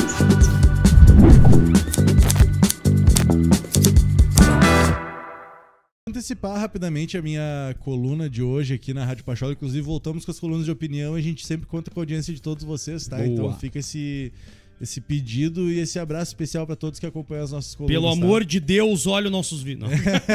Antecipar rapidamente a minha coluna de hoje aqui na Rádio Pachola. Inclusive, voltamos com as colunas de opinião e a gente sempre conta com a audiência de todos vocês, tá? Boa. Então fica esse pedido e esse abraço especial para todos que acompanham as nossas colunas. Pelo amor de Deus, olha os nossos vídeos.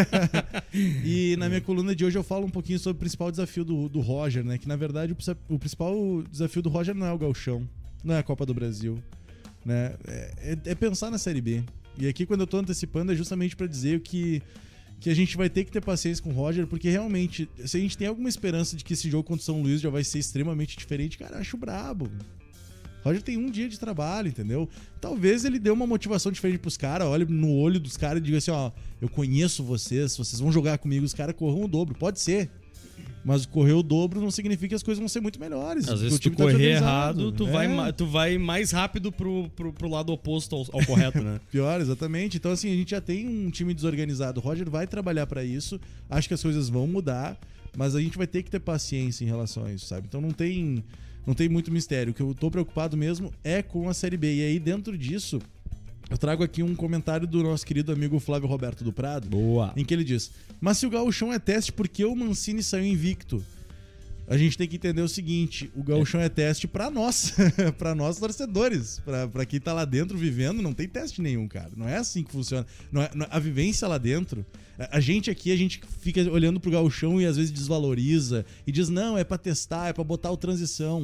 E na minha coluna de hoje eu falo um pouquinho sobre o principal desafio do Roger, né? Que na verdade o principal desafio do Roger não é o Gauchão, não é a Copa do Brasil, né? É pensar na Série B. E aqui quando eu tô antecipando é justamente para dizer que a gente vai ter que ter paciência com o Roger, porque realmente, se a gente tem alguma esperança de que esse jogo contra o São Luís já vai ser extremamente diferente, cara, eu acho brabo. O Roger tem um dia de trabalho, entendeu? Talvez ele dê uma motivação diferente pros caras, olhe no olho dos caras e diga assim, ó, eu conheço vocês, vocês vão jogar comigo, os caras corram o dobro, pode ser. Mas correr o dobro não significa que as coisas vão ser muito melhores. Às vezes se tu correr errado, tu vai mais rápido pro lado oposto ao correto, né? Pior, exatamente. Então assim, a gente já tem um time desorganizado. O Roger vai trabalhar pra isso. Acho que as coisas vão mudar, mas a gente vai ter que ter paciência em relação a isso, sabe? Então não tem muito mistério. O que eu tô preocupado mesmo é com a Série B. E aí, dentro disso, eu trago aqui um comentário do nosso querido amigo Flávio Roberto do Prado. Boa. Em que ele diz: mas se o Gauchão é teste, por que o Mancini saiu invicto? A gente tem que entender o seguinte: o Gauchão é teste pra nós, pra nós torcedores, pra quem tá lá dentro vivendo, não tem teste nenhum, cara. Não é assim que funciona. A vivência lá dentro, a gente fica olhando pro Gauchão e às vezes desvaloriza e diz, não, é pra testar, é pra botar o transição.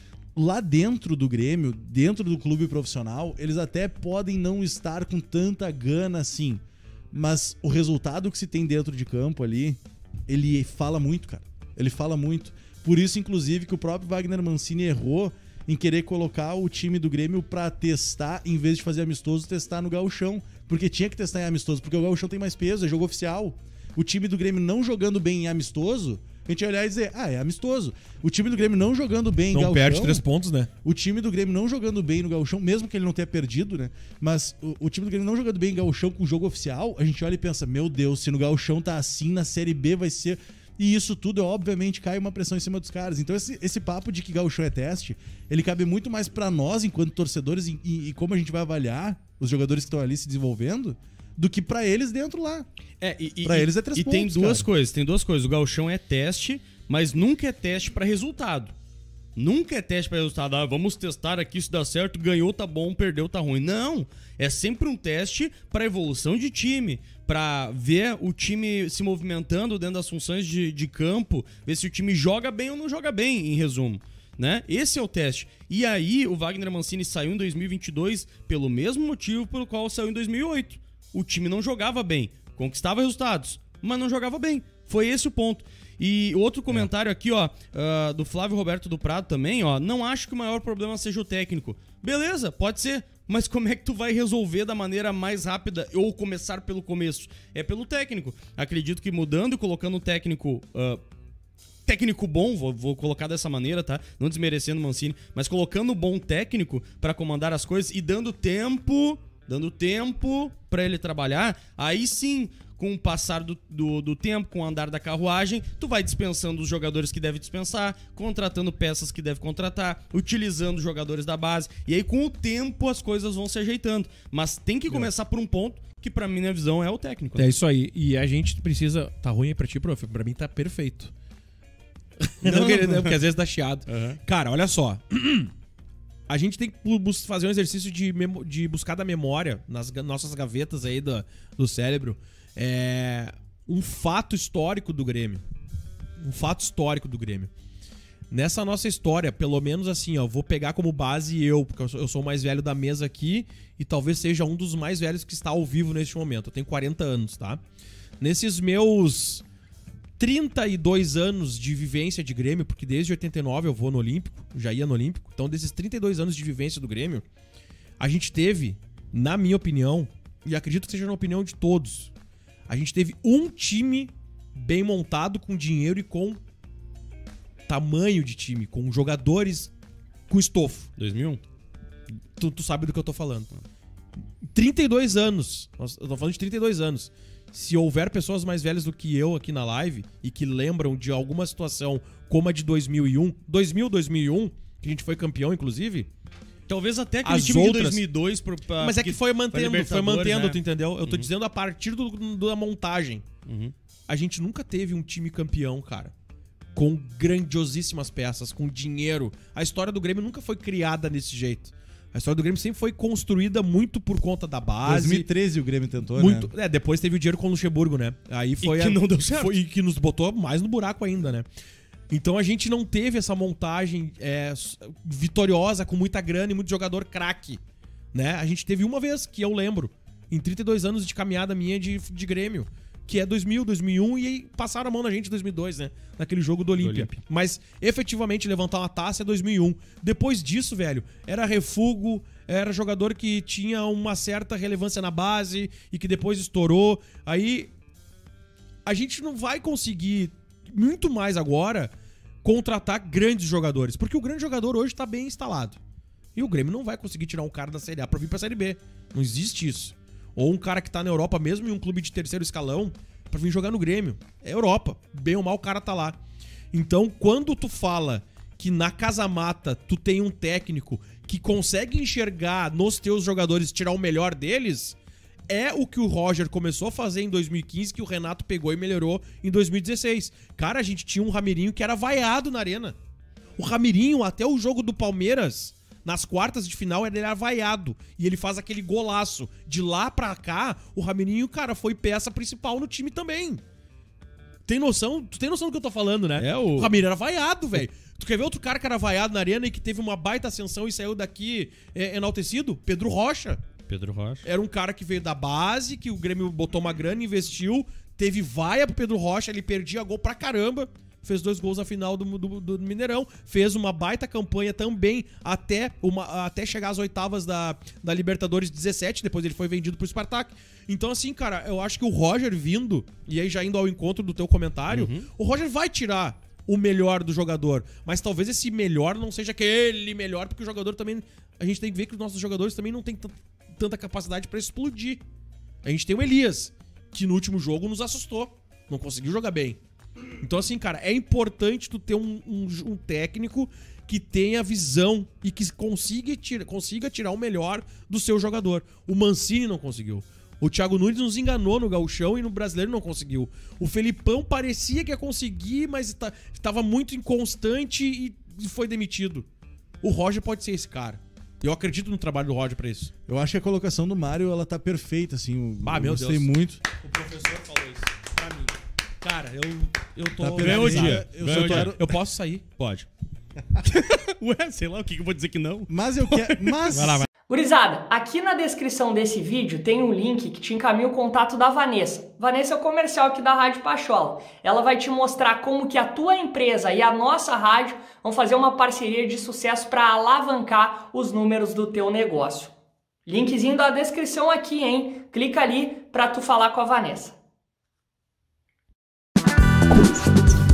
Lá dentro do Grêmio, dentro do clube profissional, eles até podem não estar com tanta gana assim, mas o resultado que se tem dentro de campo ali, ele fala muito, cara. Ele fala muito. Por isso, inclusive, que o próprio Wagner Mancini errou em querer colocar o time do Grêmio pra testar, em vez de fazer amistoso, testar no Gauchão. Porque tinha que testar em amistoso, porque o Gauchão tem mais peso, é jogo oficial. O time do Grêmio não jogando bem em amistoso, a gente ia olhar e dizer, é amistoso. O time do Grêmio não jogando bem em Gauchão... Não perde 3 pontos, né? O time do Grêmio não jogando bem no Gauchão, mesmo que ele não tenha perdido, né? Mas o time do Grêmio não jogando bem em Gauchão com jogo oficial, a gente olha e pensa, meu Deus, se no Gauchão tá assim, na Série B vai ser... E isso tudo, obviamente, cai uma pressão em cima dos caras. Então esse papo de que Gauchão é teste, ele cabe muito mais pra nós, enquanto torcedores, e como a gente vai avaliar os jogadores que estão ali se desenvolvendo, do que pra eles dentro lá. Pra eles é 3 pontos, tem duas coisas. O Gauchão é teste, mas nunca é teste pra resultado. Nunca é teste pra resultado. Vamos testar aqui, se dá certo, ganhou, tá bom, perdeu, tá ruim. Não, é sempre um teste pra evolução de time, pra ver o time se movimentando dentro das funções de campo, ver se o time joga bem ou não joga bem, em resumo. Né? Esse é o teste. E aí, o Wagner Mancini saiu em 2022 pelo mesmo motivo pelo qual saiu em 2008. O time não jogava bem, conquistava resultados, mas não jogava bem. Foi esse o ponto. E outro comentário aqui, ó, do Flávio Roberto do Prado também, ó. Não acho que o maior problema seja o técnico. Beleza, pode ser. Mas como é que tu vai resolver da maneira mais rápida ou começar pelo começo? É pelo técnico. Acredito que mudando e colocando um técnico... técnico bom, vou colocar dessa maneira, tá? Não desmerecendo o Mancini, mas colocando um bom técnico pra comandar as coisas e dando tempo pra ele trabalhar, aí sim, com o passar do tempo, com o andar da carruagem, tu vai dispensando os jogadores que deve dispensar, contratando peças que deve contratar, utilizando jogadores da base, e aí com o tempo as coisas vão se ajeitando. Mas tem que começar por um ponto que pra minha visão é o técnico. É isso aí, e a gente precisa... Tá ruim aí pra ti, prof? Pra mim tá perfeito. Não, porque às vezes dá chiado. Uhum. Cara, olha só. A gente tem que fazer um exercício de buscar da memória, nas nossas gavetas aí do cérebro, um fato histórico do Grêmio. Um fato histórico do Grêmio. Nessa nossa história, pelo menos assim, ó, vou pegar como base porque eu sou o mais velho da mesa aqui e talvez seja um dos mais velhos que está ao vivo neste momento. Eu tenho 40 anos, tá? Nesses meus 32 anos de vivência de Grêmio, porque desde 89 eu vou no Olímpico, já ia no Olímpico. Então, desses 32 anos de vivência do Grêmio, a gente teve, na minha opinião, e acredito que seja na opinião de todos, a gente teve um time bem montado, com dinheiro e com tamanho de time, com jogadores com estofo. 2001? Tu sabe do que eu tô falando. 32 anos. Eu tô falando de 32 anos. Se houver pessoas mais velhas do que eu aqui na live e que lembram de alguma situação como a de 2001, que a gente foi campeão, inclusive, Talvez até aquele As time outras- de 2002... Mas é que foi mantendo, né? tu entendeu? Eu tô dizendo a partir da montagem. Uhum. A gente nunca teve um time campeão, cara, com grandiosíssimas peças, com dinheiro. A história do Grêmio nunca foi criada desse jeito. A história do Grêmio sempre foi construída muito por conta da base. 2013 o Grêmio tentou, Muito, né? depois teve o dinheiro com o Luxemburgo, né? Aí foi que não deu certo. E que nos botou mais no buraco ainda, né? Então a gente não teve essa montagem vitoriosa, com muita grana e muito jogador craque, né? A gente teve uma vez, que eu lembro, em 32 anos de caminhada minha de Grêmio, que é 2000, 2001, e aí passaram a mão na gente em 2002, né? Naquele jogo do Olímpia. Mas, efetivamente, levantar uma taça é 2001. Depois disso, velho, era refugo, era jogador que tinha uma certa relevância na base e que depois estourou. Aí, a gente não vai conseguir, muito mais agora, contratar grandes jogadores. Porque o grande jogador hoje tá bem instalado. E o Grêmio não vai conseguir tirar um cara da Série A pra vir pra Série B. Não existe isso. Ou um cara que tá na Europa mesmo, em um clube de terceiro escalão, pra vir jogar no Grêmio. É Europa. Bem ou mal o cara tá lá. Então, quando tu fala que na casa mata tu tem um técnico que consegue enxergar nos teus jogadores, tirar o melhor deles, é o que o Roger começou a fazer em 2015, que o Renato pegou e melhorou em 2016. Cara, a gente tinha um Ramirinho que era vaiado na arena. O Ramirinho, até o jogo do Palmeiras, nas quartas de final, ele era vaiado. E ele faz aquele golaço. De lá pra cá, o Ramirinho, cara, foi peça principal no time também. Tem noção? Tu tem noção do que eu tô falando, né? O Ramirinho era vaiado, velho. Tu quer ver outro cara que era vaiado na arena e que teve uma baita ascensão e saiu daqui enaltecido? Pedro Rocha. Pedro Rocha. Era um cara que veio da base, que o Grêmio botou uma grana, investiu, teve vaia pro Pedro Rocha, ele perdia gol pra caramba, fez 2 gols na final do Mineirão, fez uma baita campanha também até chegar às oitavas da Libertadores 17, depois ele foi vendido pro Spartak. Então assim, cara, eu acho que o Roger vindo, e aí já indo ao encontro do teu comentário, o Roger vai tirar o melhor do jogador, mas talvez esse melhor não seja aquele melhor, porque o jogador também, a gente tem que ver que os nossos jogadores também não têm tanta capacidade pra explodir. A gente tem o Elias, que no último jogo nos assustou, não conseguiu jogar bem. Então assim, cara, é importante tu ter um técnico que tenha visão e que consiga tirar o melhor do seu jogador. O Mancini não conseguiu. O Thiago Nunes nos enganou no Gauchão e no Brasileiro não conseguiu. O Felipão parecia que ia conseguir, mas estava muito inconstante e foi demitido. O Roger pode ser esse cara. Eu acredito no trabalho do Roger pra isso. Eu acho que a colocação do Mário, ela tá perfeita, assim. Meu gostei Deus. muito. O professor falou isso pra mim. Cara, eu tô... Tá Ganhou o dia. Eu posso sair? Pode. Ué, sei lá, o que eu vou dizer que não? Mas eu quero... Mas... Vai lá, vai. Gurizada, aqui na descrição desse vídeo tem um link que te encaminha o contato da Vanessa. Vanessa é o comercial aqui da Rádio Pachola. Ela vai te mostrar como que a tua empresa e a nossa rádio vão fazer uma parceria de sucesso para alavancar os números do teu negócio. Linkzinho da descrição aqui, hein? Clica ali para tu falar com a Vanessa.